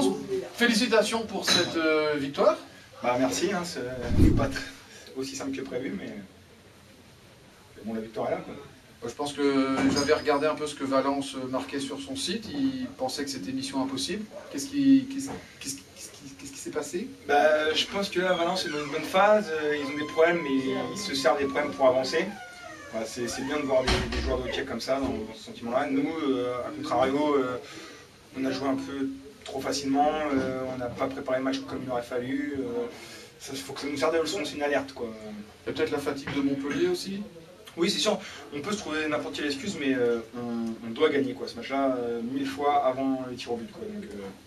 Valence, félicitations pour cette victoire. Bah merci, hein, c'est pas aussi simple que prévu, mais bon, la victoire est là, quoi. Je pense que j'avais regardé un peu ce que Valence marquait sur son site, il pensait que c'était mission impossible. Qu'est-ce qui s'est passé? Bah, je pense que là, Valence est dans une bonne phase, ils ont des problèmes, mais ils se servent des problèmes pour avancer. Voilà, c'est bien de voir des joueurs de hockey comme ça, dans ce sentiment-là. Nous, à contrario, on a joué un peu trop facilement, on n'a pas préparé le match comme il aurait fallu. Il faut que ça nous serve de leçon, c'est une alerte, quoi. Il y a peut-être la fatigue de Montpellier aussi? Oui, c'est sûr, on peut se trouver n'importe quelle excuse, mais on doit gagner, quoi, ce match-là 1000 fois avant les tirs au but, quoi. Donc,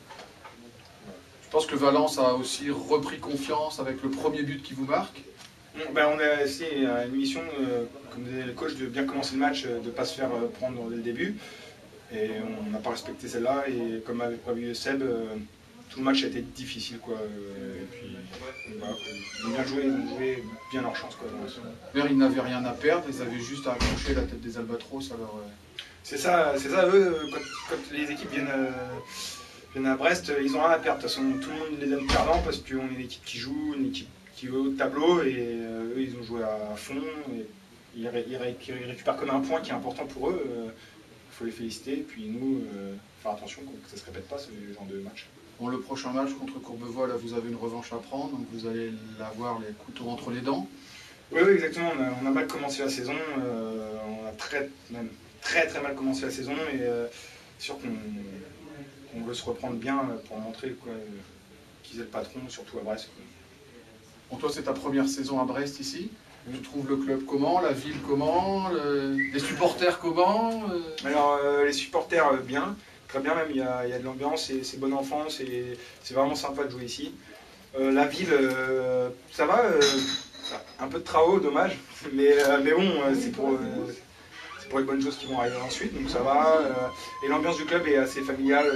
je pense que Valence a aussi repris confiance avec le premier but qui vous marque. Ben, on a essayé une mission, comme disait le coach, de bien commencer le match, de ne pas se faire prendre dès le début. Et on n'a pas respecté celle-là, et comme avait prévu Seb, tout le match a été difficile, quoi. Et puis, voilà, ils ont bien joué, ils ont joué bien leur chance, quoi. Ils n'avaient rien à perdre, ils avaient juste à accrocher la tête des Albatros. Alors, c'est ça, eux, quand les équipes viennent à Brest, ils ont rien à perdre. De toute façon, tout le monde les aime perdants parce qu'on est une équipe qui joue, une équipe qui veut au tableau, et eux, ils ont joué à fond. Et ils récupèrent comme un point qui est important pour eux. Il faut les féliciter, et puis nous, faire attention que ça ne se répète pas, ce genre de match. Bon, le prochain match contre Courbevoie, là, vous avez une revanche à prendre, donc vous allez avoir les couteaux entre les dents. Oui, exactement. On a mal commencé la saison. On a très mal commencé la saison, et c'est sûr qu'on veut se reprendre bien pour montrer qu'ils est le patron, surtout à Brest. Bon, toi, c'est ta première saison à Brest ici. Tu trouves le club comment, la ville comment, les supporters comment? Alors, les supporters, bien. Très bien même, il y a de l'ambiance, c'est bon enfant, c'est vraiment sympa de jouer ici. La ville, ça va, un peu de travaux, dommage, mais bon, c'est pour les bonnes choses qui vont arriver ensuite, donc ça va. Et l'ambiance du club est assez familiale.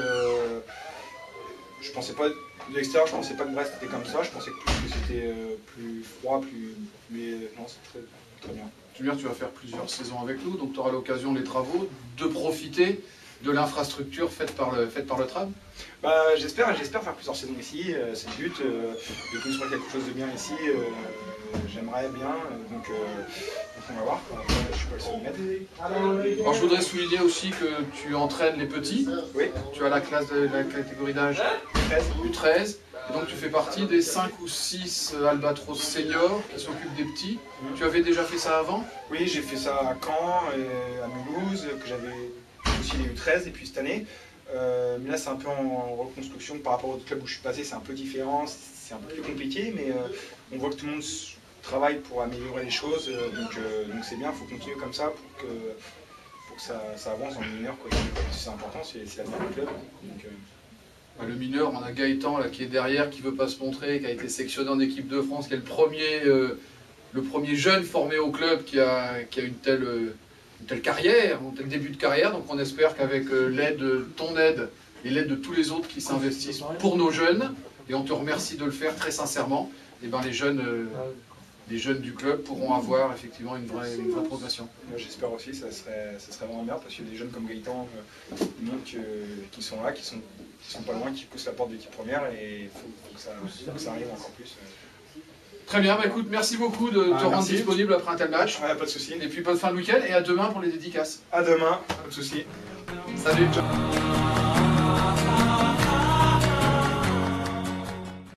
Je pensais pas, de l'extérieur, je pensais pas que Brest était comme ça, je pensais que c'était plus froid, mais non, c'est très bien. Tu veux dire, tu vas faire plusieurs saisons avec nous, donc tu auras l'occasion, les travaux, de profiter de l'infrastructure faite par le tram? Bah, j'espère faire plusieurs saisons ici, c'est le but, de construire quelque chose de bien ici, j'aimerais bien, donc on va voir, je suis pas le seul à mettre. Alors, je voudrais souligner aussi que tu entraînes les petits, oui. Tu as la classe de la catégorie d'âge U13, et donc tu fais partie des 5 ou 6 Albatros seniors qui s'occupent des petits. Tu avais déjà fait ça avant? Oui, j'ai fait ça à Caen, et à Mulhouse, que j'avais aussi les U13, et puis cette année. Mais là, c'est un peu en reconstruction par rapport au club où je suis passé, c'est un peu différent, c'est un peu plus compliqué, mais on voit que tout le monde travaille pour améliorer les choses, donc c'est bien, il faut continuer comme ça pour que ça avance dans le mineur, quoi. C'est important, c'est l'avenir du club. Donc, Le mineur, on a Gaëtan là, qui est derrière, qui ne veut pas se montrer, qui a été sélectionné en équipe de France, qui est le premier jeune formé au club qui a une telle carrière, un tel début de carrière. Donc on espère qu'avec ton aide et l'aide de tous les autres qui s'investissent pour nos jeunes, et on te remercie de le faire très sincèrement, et ben les jeunes du club pourront avoir effectivement une vraie progression. J'espère aussi, ça serait vraiment bien, parce que des jeunes comme Gaëtan, qui sont là, qui sont pas loin, qui poussent la porte de l'équipe première, et il faut que ça arrive encore plus. Très bien, bah écoute, merci beaucoup de te rendre disponible après un tel match. Ouais, pas de souci. Et puis bonne fin de week-end, et à demain pour les dédicaces. À demain, pas de souci. Salut, ciao.